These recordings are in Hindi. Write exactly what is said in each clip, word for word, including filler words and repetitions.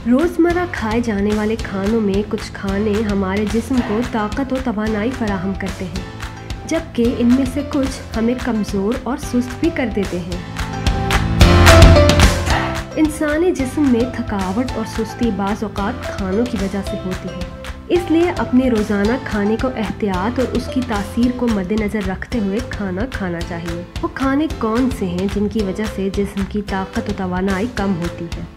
रोज़मर्रा खाए जाने वाले खानों में कुछ खाने हमारे जिस्म को ताकत और तवानाई फराहम करते हैं, जबकि इनमें से कुछ हमें कमज़ोर और सुस्त भी कर देते हैं। इंसानी जिस्म में थकावट और सुस्ती बाज़ औक़ात खानों की वजह से होती है, इसलिए अपने रोज़ाना खाने को एहतियात और उसकी तासीर को मद्देनज़र रखते हुए खाना खाना चाहिए। वो खाने कौन से हैं जिनकी वजह से जिस्म की ताकत और तवानाई कम होती है?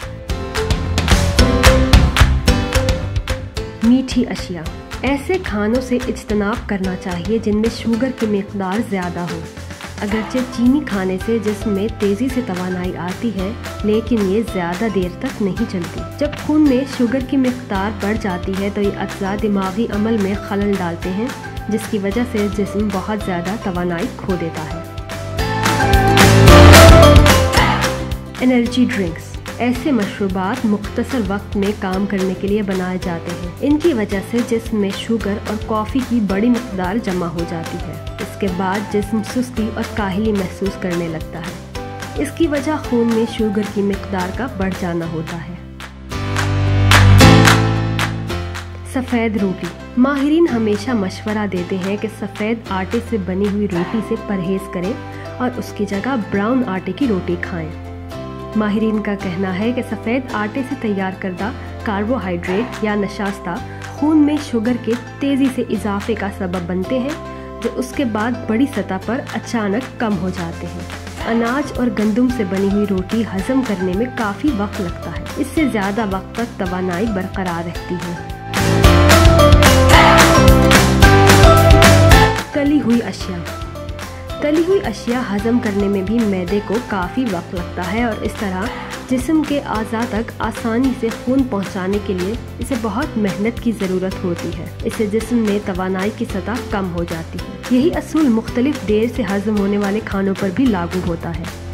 मीठी अशिया। ऐसे खानों से इज्तनाब करना चाहिए जिनमें शुगर की मिक़दार ज़्यादा हो। अगरचे चीनी खाने से जिस्म में तेज़ी से तवानाई आती है, लेकिन ये ज़्यादा देर तक नहीं चलती। जब खून में शुगर की मिक़दार बढ़ जाती है तो ये अज्जा दिमागी अमल में खलल डालते हैं, जिसकी वजह से जिस्म बहुत ज़्यादा तवानाई खो देता है। Energy drinks. ऐसे मशरूबात मुख्तसर वक्त में काम करने के लिए बनाए जाते हैं। इनकी वजह से जिस्म में शुगर और कॉफ़ी की बड़ी मिक़दार जमा हो जाती है। इसके बाद जिस्म सुस्ती और काहिली महसूस करने लगता है। इसकी वजह खून में शुगर की मिक़दार का बढ़ जाना होता है। सफ़ेद रोटी। माहिरीन हमेशा मशवरा देते हैं कि सफ़ेद आटे से बनी हुई रोटी से परहेज़ करें और उसकी जगह ब्राउन आटे की रोटी खाएं। माहिरीन का कहना है कि सफ़ेद आटे से तैयार करदा कार्बोहाइड्रेट या नशास्ता खून में शुगर के तेज़ी से इजाफे का सबब बनते हैं, जो उसके बाद बड़ी सतह पर अचानक कम हो जाते हैं। अनाज और गंदम से बनी हुई रोटी हजम करने में काफ़ी वक्त लगता है। इससे ज़्यादा वक्त तक तवानाई बरकरार रहती है। तली हुई अशिया। तली हुई अशिया हजम करने में भी मैदे को काफ़ी वक्त लगता है और इस तरह जिस्म के आज़ा तक आसानी से खून पहुंचाने के लिए इसे बहुत मेहनत की ज़रूरत होती है। इससे जिस्म में तवानाई की सतह कम हो जाती है। यही असूल मुख्तलिफ देर से हजम होने वाले खानों पर भी लागू होता है।